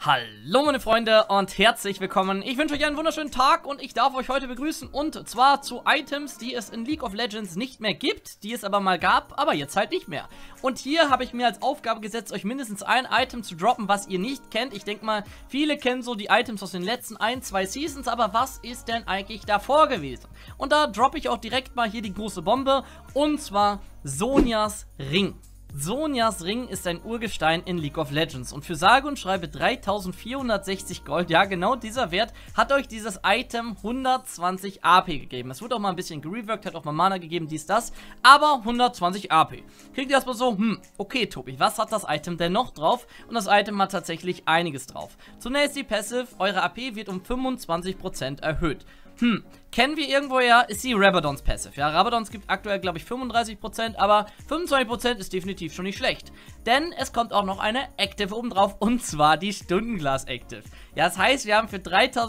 Hallo meine Freunde und herzlich willkommen. Ich wünsche euch einen wunderschönen Tag und ich darf euch heute begrüßen und zwar zu Items, die es in League of Legends nicht mehr gibt, die es aber mal gab, aber jetzt halt nicht mehr. Und hier habe ich mir als Aufgabe gesetzt, euch mindestens ein Item zu droppen, was ihr nicht kennt. Ich denke mal, viele kennen so die Items aus den letzten 1-2 Seasons, aber was ist denn eigentlich davor gewesen? Und da droppe ich auch direkt mal hier die große Bombe und zwar Zhonya's Ring. Zhonya's Ring ist ein Urgestein in League of Legends und für sage und schreibe 3460 Gold, ja genau dieser Wert, hat euch dieses Item 120 AP gegeben. Es wurde auch mal ein bisschen gereworked, hat auch mal Mana gegeben, dies, das, aber 120 AP. Kriegt ihr erstmal so, okay Tobi, was hat das Item denn noch drauf? Und das Item hat tatsächlich einiges drauf. Zunächst die Passive, eure AP wird um 25% erhöht. Kennen wir irgendwoher, ist die Rabadons Passive. Ja, Rabadons gibt aktuell, glaube ich, 35%, aber 25% ist definitiv schon nicht schlecht. Denn es kommt auch noch eine Active obendrauf, und zwar die Stundenglas Active. Ja, das heißt, wir haben für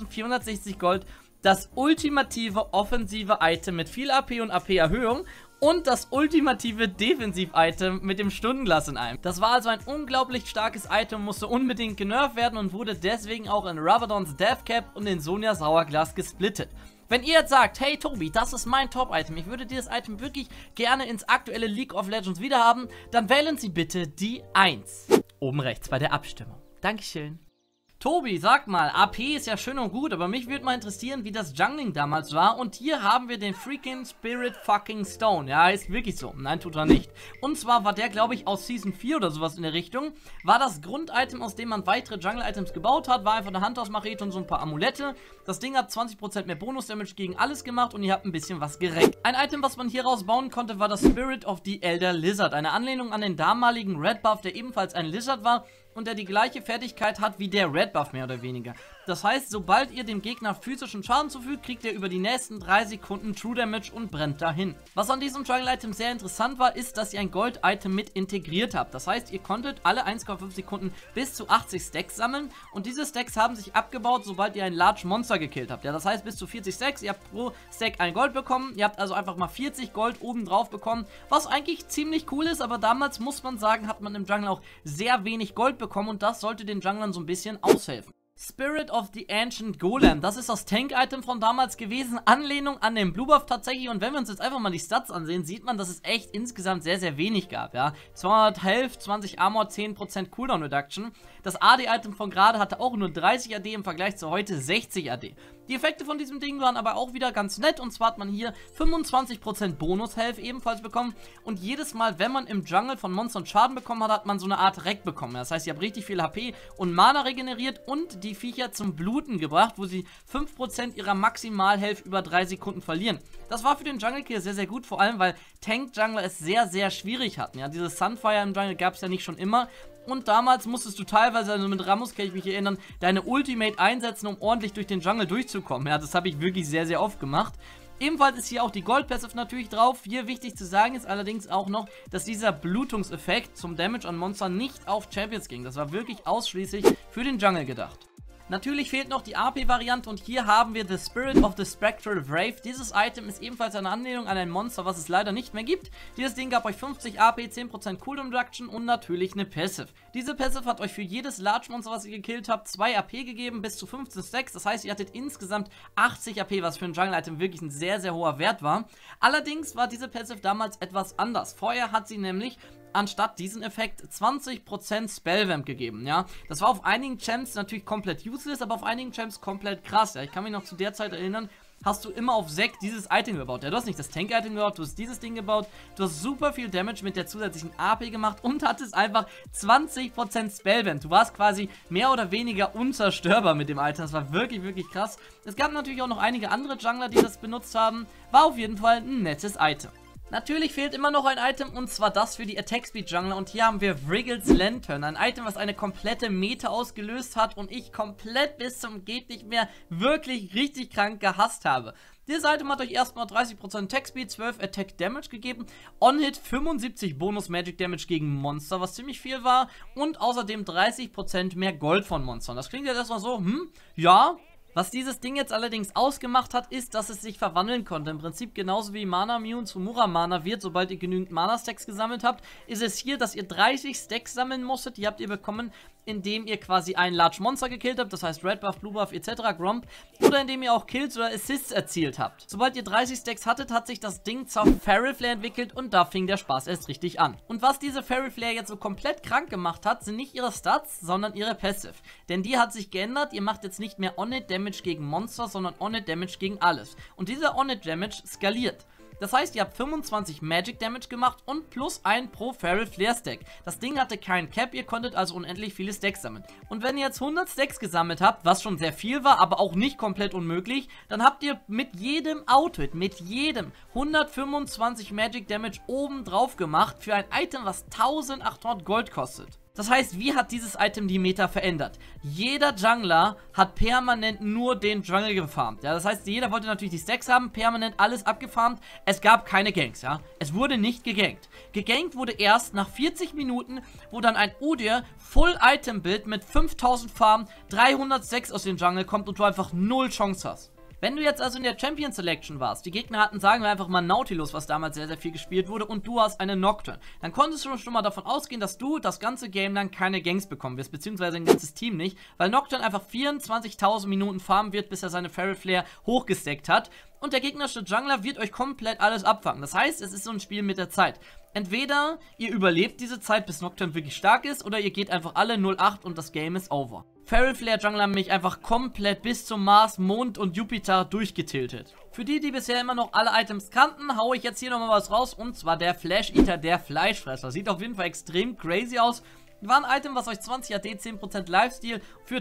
3460 Gold das ultimative offensive Item mit viel AP und AP-Erhöhung und das ultimative Defensiv-Item mit dem Stundenglas in einem. Das war also ein unglaublich starkes Item, musste unbedingt genervt werden und wurde deswegen auch in Rabadons Deathcap und in Zhonya's Hourglass gesplittet. Wenn ihr jetzt sagt, hey Tobi, das ist mein Top-Item, ich würde dieses Item wirklich gerne ins aktuelle League of Legends wiederhaben, dann wählen Sie bitte die 1. Oben rechts bei der Abstimmung. Dankeschön. Tobi, sag mal, AP ist ja schön und gut, aber mich würde mal interessieren, wie das Jungling damals war. Und hier haben wir den freaking Spirit fucking Stone. Ja, ist wirklich so. Nein, tut er nicht. Und zwar war der, glaube ich, aus Season 4 oder sowas in der Richtung. War das Grunditem, aus dem man weitere Jungle-Items gebaut hat. War einfach eine Handhausmachete und so ein paar Amulette. Das Ding hat 20% mehr Bonus-Damage gegen alles gemacht und ihr habt ein bisschen was gereckt. Ein Item, was man hier rausbauen konnte, war das Spirit of the Elder Lizard. Eine Anlehnung an den damaligen Red Buff, der ebenfalls ein Lizard war und der die gleiche Fertigkeit hat wie der Red Buff mehr oder weniger. Das heißt, sobald ihr dem Gegner physischen Schaden zufügt, kriegt er über die nächsten 3 Sekunden True Damage und brennt dahin. Was an diesem Jungle-Item sehr interessant war, ist, dass ihr ein Gold-Item mit integriert habt. Das heißt, ihr konntet alle 1,5 Sekunden bis zu 80 Stacks sammeln und diese Stacks haben sich abgebaut, sobald ihr ein Large Monster gekillt habt. Ja, das heißt, bis zu 40 Stacks, ihr habt pro Stack ein Gold bekommen, ihr habt also einfach mal 40 Gold oben drauf bekommen, was eigentlich ziemlich cool ist, aber damals, muss man sagen, hat man im Jungle auch sehr wenig Gold bekommen und das sollte den Junglern so ein bisschen aushelfen. Spirit of the Ancient Golem, das ist das Tank-Item von damals gewesen, Anlehnung an den Blue Buff tatsächlich, und wenn wir uns jetzt einfach mal die Stats ansehen, sieht man, dass es echt insgesamt sehr, sehr wenig gab, ja. 200 Health, 20 Armor, 10% Cooldown Reduction. Das AD-Item von gerade hatte auch nur 30 AD im Vergleich zu heute 60 AD. Die Effekte von diesem Ding waren aber auch wieder ganz nett, und zwar hat man hier 25% Bonus-Health ebenfalls bekommen und jedes Mal, wenn man im Jungle von Monstern Schaden bekommen hat, hat man so eine Art Reck bekommen. Das heißt, ihr habt richtig viel HP und Mana regeneriert und die Viecher zum Bluten gebracht, wo sie 5% ihrer Maximal-Health über 3 Sekunden verlieren. Das war für den Jungle-Kill sehr, sehr gut, vor allem, weil Tank-Jungler es sehr, sehr schwierig hatten. Ja, dieses Sunfire im Jungle gab es ja nicht schon immer. Und damals musstest du teilweise, also mit Rammus kann ich mich erinnern, deine Ultimate einsetzen, um ordentlich durch den Jungle durchzukommen. Ja, das habe ich wirklich sehr, sehr oft gemacht. Ebenfalls ist hier auch die Gold Passive natürlich drauf. Hier wichtig zu sagen ist allerdings auch noch, dass dieser Blutungseffekt zum Damage an Monstern nicht auf Champions ging. Das war wirklich ausschließlich für den Jungle gedacht. Natürlich fehlt noch die AP-Variante und hier haben wir The Spirit of the Spectral Wraith. Dieses Item ist ebenfalls eine Anlehnung an ein Monster, was es leider nicht mehr gibt. Dieses Ding gab euch 50 AP, 10% Cooldown Reduction und natürlich eine Passive. Diese Passive hat euch für jedes Large Monster, was ihr gekillt habt, 2 AP gegeben, bis zu 15 Stacks. Das heißt, ihr hattet insgesamt 80 AP, was für ein Jungle-Item wirklich ein sehr, sehr hoher Wert war. Allerdings war diese Passive damals etwas anders. Vorher hat sie nämlich anstatt diesen Effekt 20% Spellvamp gegeben, ja. Das war auf einigen Champs natürlich komplett useless, aber auf einigen Champs komplett krass, ja. Ich kann mich noch zu der Zeit erinnern, hast du immer auf Sek dieses Item gebaut. Ja, du hast nicht das Tank-Item gebaut, du hast dieses Ding gebaut, du hast super viel Damage mit der zusätzlichen AP gemacht und hattest einfach 20% Spellvamp. Du warst quasi mehr oder weniger unzerstörbar mit dem Item. Das war wirklich, wirklich krass. Es gab natürlich auch noch einige andere Jungler, die das benutzt haben. War auf jeden Fall ein nettes Item. Natürlich fehlt immer noch ein Item, und zwar das für die Attack Speed Jungler, und hier haben wir Vriggles Lantern, ein Item, was eine komplette Meta ausgelöst hat und ich komplett bis zum geht nicht mehr wirklich richtig krank gehasst habe. Dieses Item hat euch erstmal 30% Attack Speed, 12 Attack Damage gegeben, On-Hit 75 Bonus Magic Damage gegen Monster, was ziemlich viel war, und außerdem 30% mehr Gold von Monstern. Das klingt jetzt erstmal so, ja. Was dieses Ding jetzt allerdings ausgemacht hat, ist, dass es sich verwandeln konnte. Im Prinzip genauso wie Mana Mune zu Muramana wird, sobald ihr genügend Mana-Stacks gesammelt habt, ist es hier, dass ihr 30 Stacks sammeln musstet. Die habt ihr bekommen, indem ihr quasi einen Large Monster gekillt habt, das heißt Red Buff, Blue Buff etc., Gromp, oder indem ihr auch Kills oder Assists erzielt habt. Sobald ihr 30 Stacks hattet, hat sich das Ding zur Feral Flare entwickelt und da fing der Spaß erst richtig an. Und was diese Feral Flare jetzt so komplett krank gemacht hat, sind nicht ihre Stats, sondern ihre Passive. Denn die hat sich geändert, ihr macht jetzt nicht mehr On-Hit Damage gegen Monster, sondern On-Hit Damage gegen alles. Und dieser On-Hit Damage skaliert. Das heißt, ihr habt 25 Magic Damage gemacht und plus 1 pro Feral Flare Stack. Das Ding hatte keinen Cap, ihr konntet also unendlich viele Stacks sammeln. Und wenn ihr jetzt 100 Stacks gesammelt habt, was schon sehr viel war, aber auch nicht komplett unmöglich, dann habt ihr mit jedem Outfit, mit jedem 125 Magic Damage oben drauf gemacht für ein Item, was 1800 Gold kostet. Das heißt, wie hat dieses Item die Meta verändert? Jeder Jungler hat permanent nur den Jungle gefarmt. Ja, das heißt, jeder wollte natürlich die Stacks haben, permanent alles abgefarmt. Es gab keine Ganks, ja. Es wurde nicht gegankt. Gegankt wurde erst nach 40 Minuten, wo dann ein Udyr Full Item Build mit 5000 Farm, 300 Stacks aus dem Jungle kommt und du einfach null Chance hast. Wenn du jetzt also in der Champion Selection warst, die Gegner hatten, sagen wir einfach mal Nautilus, was damals sehr, sehr viel gespielt wurde, und du hast eine Nocturne, dann konntest du schon mal davon ausgehen, dass du das ganze Game lang keine Ganks bekommen wirst, beziehungsweise ein ganzes Team nicht, weil Nocturne einfach 24.000 Minuten farmen wird, bis er seine Feral Flare hochgesteckt hat. Und der gegnerische Jungler wird euch komplett alles abfangen. Das heißt, es ist so ein Spiel mit der Zeit. Entweder ihr überlebt diese Zeit, bis Nocturne wirklich stark ist, oder ihr geht einfach alle 0-8 und das Game ist over. Feral Flare Jungler haben mich einfach komplett bis zum Mars, Mond und Jupiter durchgetiltet. Für die, die bisher immer noch alle Items kannten, haue ich jetzt hier nochmal was raus, und zwar der Flash Eater, der Fleischfresser. Sieht auf jeden Fall extrem crazy aus. War ein Item, was euch 20 AD, 10% Lifesteal für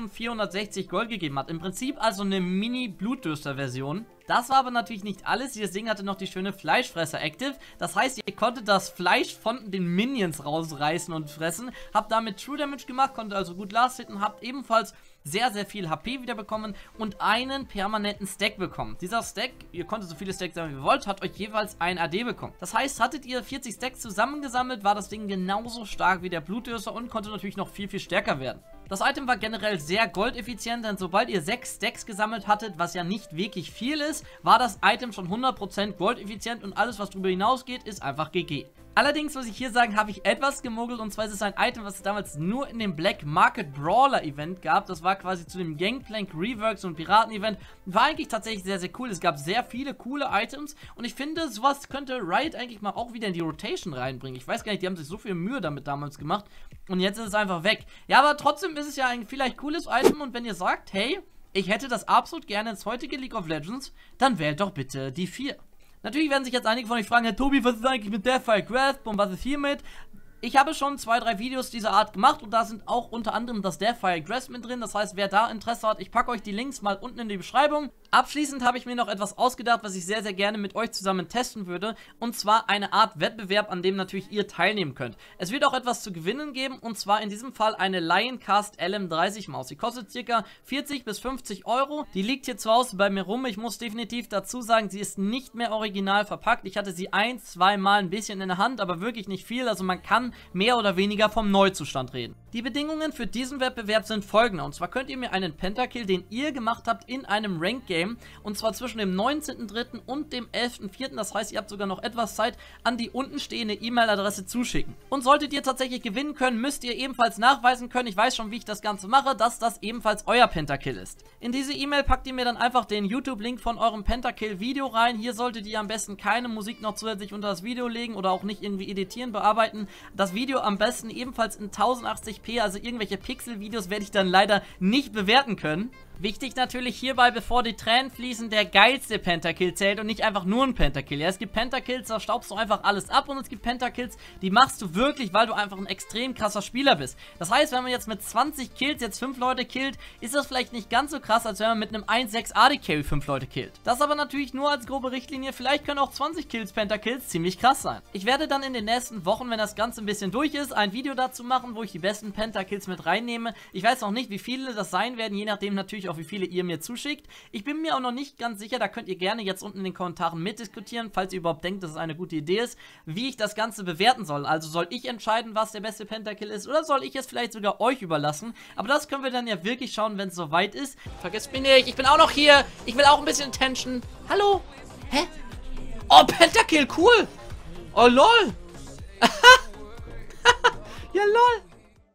1460 Gold gegeben hat. Im Prinzip also eine Mini-Blutdürster-Version. Das war aber natürlich nicht alles. Dieses Ding hatte noch die schöne Fleischfresser-Active. Das heißt, ihr konntet das Fleisch von den Minions rausreißen und fressen. Habt damit True Damage gemacht, konntet also gut Last hitten, habt ebenfalls sehr, sehr viel HP wiederbekommen und einen permanenten Stack bekommen. Dieser Stack, ihr konntet so viele Stacks sammeln wie ihr wollt, hat euch jeweils ein AD bekommen. Das heißt, hattet ihr 40 Stacks zusammengesammelt, war das Ding genauso stark wie der Blutdürster und konnte natürlich noch viel, viel stärker werden. Das Item war generell sehr goldeffizient, denn sobald ihr 6 Stacks gesammelt hattet, was ja nicht wirklich viel ist, war das Item schon 100% goldeffizient und alles, was darüber hinausgeht, ist einfach GG. Allerdings muss ich hier sagen, habe ich etwas gemogelt, und zwar ist es ein Item, was es damals nur in dem Black Market Brawler Event gab. Das war quasi zu dem Gangplank Reworks und Piraten Event. War eigentlich tatsächlich sehr, sehr cool. Es gab sehr viele coole Items und ich finde, sowas könnte Riot eigentlich mal auch wieder in die Rotation reinbringen. Ich weiß gar nicht, die haben sich so viel Mühe damit damals gemacht und jetzt ist es einfach weg. Ja, aber trotzdem ist es ja ein vielleicht cooles Item, und wenn ihr sagt, hey, ich hätte das absolut gerne ins heutige League of Legends, dann wählt doch bitte die 4. Natürlich werden sich jetzt einige von euch fragen, Herr Tobi, was ist eigentlich mit Deathfire Grasp und was ist hiermit? Ich habe schon 2, 3 Videos dieser Art gemacht und da sind auch unter anderem das Deathfire Grasp mit drin. Das heißt, wer da Interesse hat, ich packe euch die Links mal unten in die Beschreibung. Abschließend habe ich mir noch etwas ausgedacht, was ich sehr, sehr gerne mit euch zusammen testen würde. Und zwar eine Art Wettbewerb, an dem natürlich ihr teilnehmen könnt. Es wird auch etwas zu gewinnen geben, und zwar in diesem Fall eine Lioncast LM30 Maus. Die kostet ca. 40 bis 50 Euro. Die liegt hier zu Hause bei mir rum. Ich muss definitiv dazu sagen, sie ist nicht mehr original verpackt. Ich hatte sie 1-, 2 Mal ein bisschen in der Hand, aber wirklich nicht viel. Also man kann mehr oder weniger vom Neuzustand reden. Die Bedingungen für diesen Wettbewerb sind folgende. Und zwar könnt ihr mir einen Pentakill, den ihr gemacht habt, in einem Rank-Game, und zwar zwischen dem 19.03. und dem 11.04., das heißt, ihr habt sogar noch etwas Zeit, an die unten stehende E-Mail-Adresse zuschicken. Und solltet ihr tatsächlich gewinnen können, müsst ihr ebenfalls nachweisen können, ich weiß schon, wie ich das Ganze mache, dass das ebenfalls euer Pentakill ist. In diese E-Mail packt ihr mir dann einfach den YouTube-Link von eurem Pentakill-Video rein. Hier solltet ihr am besten keine Musik noch zusätzlich unter das Video legen oder auch nicht irgendwie editieren, bearbeiten. Das Video am besten ebenfalls in 1080p, also irgendwelche Pixel-Videos werde ich dann leider nicht bewerten können. Wichtig natürlich hierbei, bevor die Tränen fließen, der geilste Pentakill zählt und nicht einfach nur ein Pentakill. Ja, es gibt Pentakills, da staubst du einfach alles ab, und es gibt Pentakills, die machst du wirklich, weil du einfach ein extrem krasser Spieler bist. Das heißt, wenn man jetzt mit 20 Kills jetzt 5 Leute killt, ist das vielleicht nicht ganz so krass, als wenn man mit einem 1-6 AD Carry 5 Leute killt. Das aber natürlich nur als grobe Richtlinie, vielleicht können auch 20 Kills Pentakills ziemlich krass sein. Ich werde dann in den nächsten Wochen, wenn das Ganze ein bisschen durch ist, ein Video dazu machen, wo ich die besten Pentakills mit reinnehme. Ich weiß noch nicht, wie viele das sein werden, je nachdem natürlich auch, wie viele ihr mir zuschickt. Ich bin mir auch noch nicht ganz sicher, da könnt ihr gerne jetzt unten in den Kommentaren mitdiskutieren, falls ihr überhaupt denkt, dass es eine gute Idee ist, wie ich das Ganze bewerten soll. Also soll ich entscheiden, was der beste Pentakill ist, oder soll ich es vielleicht sogar euch überlassen? Aber das können wir dann ja wirklich schauen, wenn es soweit ist. Vergesst mich nicht, ich bin auch noch hier. Ich will auch ein bisschen Attention. Hallo? Hä? Oh, Pentakill, cool. Oh, lol. Ja, lol.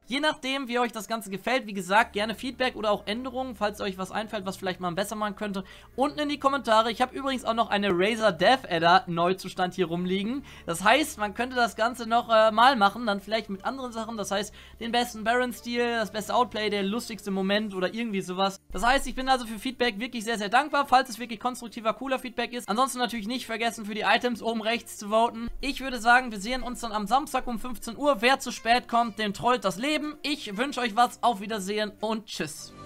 Je nachdem, wie euch das Ganze gefällt, wie gesagt, gerne Feedback oder auch Änderungen, falls euch was einfällt, was vielleicht mal besser machen könnte, unten in die Kommentare. Ich habe übrigens auch noch eine Razer Dev Adder Neuzustand hier rumliegen. Das heißt, man könnte das Ganze noch mal machen, dann vielleicht mit anderen Sachen, das heißt, den besten Baron-Stil, das beste Outplay, der lustigste Moment oder irgendwie sowas. Das heißt, ich bin also für Feedback wirklich sehr, sehr dankbar, falls es wirklich konstruktiver, cooler Feedback ist. Ansonsten natürlich nicht vergessen, für die Items oben rechts zu voten. Ich würde sagen, wir sehen uns dann am Samstag um 15 Uhr. Wer zu spät kommt, dem trollt das Leben. Ich wünsche euch was, auf Wiedersehen und tschüss.